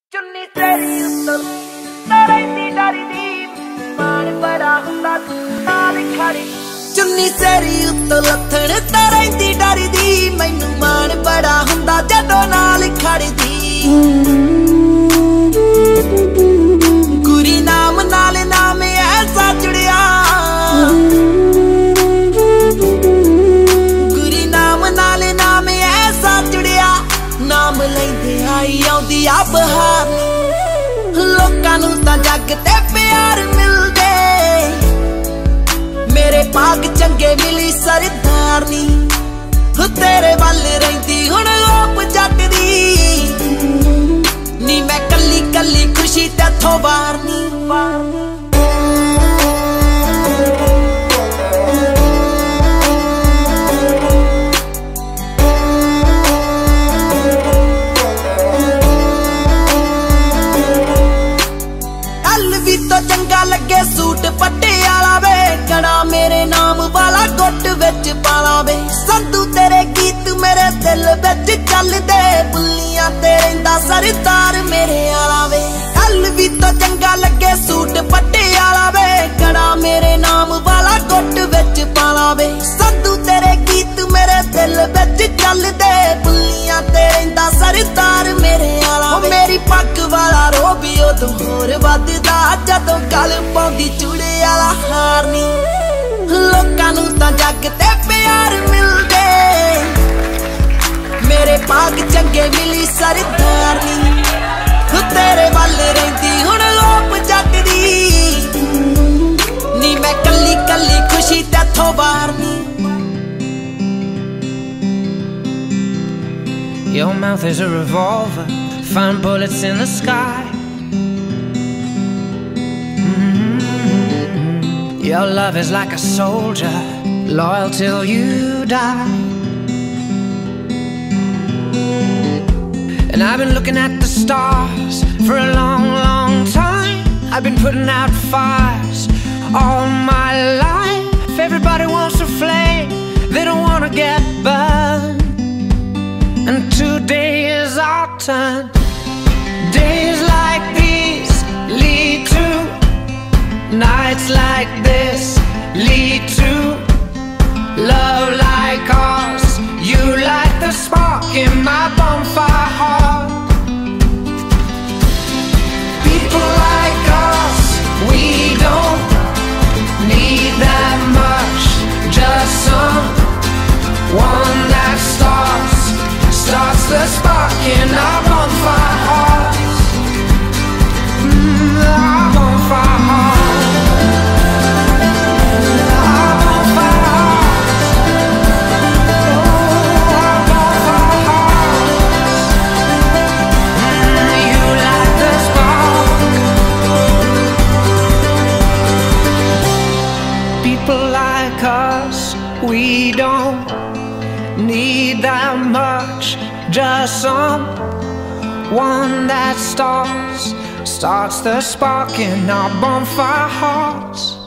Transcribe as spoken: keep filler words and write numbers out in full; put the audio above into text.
चुन्नी तेरी उत्तल तरैंदी डरी दी मान बड़ा हुंदा नाल खड़ी चुन्नी तेरी उत्तल लथण तरैंदी डरी दी मैनू मान बड़ा हुंदा जदों नाल खड़ी दी गुरी नाम नाल नाम ऐसा जुड़िया गुरी नाम नाल नाम ऐसा जुड़िया नाम लैंदे आई आउंदी आ बहार लोकां नूं तां जग ते प्यार मिलदे मेरे भाग चंगे मिली सरदारनी तेरे वल रहिंदी हुण ओप जट दी नी मैं कल्ली कल्ली खुशी तैथों वारनी तो चंगा लगे सूट पट्टे आला वे कड़ा मेरे नाम वाला गुट विच पाला वे संधू तेरे गीत मेरे दिल विच चलदे बुल्लियां ते रहिंदा सरदार मेरे आला वे कल भी तो चंगा लगे सूट पट्टे आला वे कड़ा मेरे नाम वाला गुट विच पाला वे संधू तेरे गीत मेरे दिल विच चलदे बुल्लियां ते रहिंदा सरदार मेरे आला वे मेरी पग वाला रो भी उदों होर वधदा जदों गल पाउंदी चूड़े वाला हार नी लोकां नूं तां जग ते प्यार मिलदे मेरे भाग चंगे मिली सरदारनी तेरे वल रहिंदी हुण लोप जट दी नी मैं कल्ली कल्ली खुशी तैथों वारनी Your mouth is a revolver, find bullets in the sky. Mm-hmm. Your love is like a soldier, loyal till you die. And I've been looking at the stars for a long, long time. I've been putting out fires all my life. Everybody wants a flame, they don't want to get burned. And today is our turn. Days like these lead to nights like this, lead to love like ours. You light the spark in my bonfire heart. People like us, we don't need that much, just someone that starts starts the spark in our bonfire hearts. Mm, our bonfire hearts. Our bonfire hearts. Oh, our bonfire hearts. Mm, you light the spark. People like us, we don't need that much, just someone that starts starts the spark in our bonfire hearts.